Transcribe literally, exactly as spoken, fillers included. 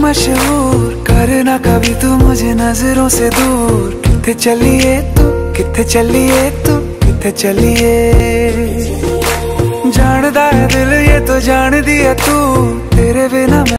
मशहूर, करना कभी तू मुझे नजरों से दूर। किथे चलिए तू, किथे चलिए तू, किथे चलिए। जानदा है दिल ये तो जान दिया तू, तेरे बिना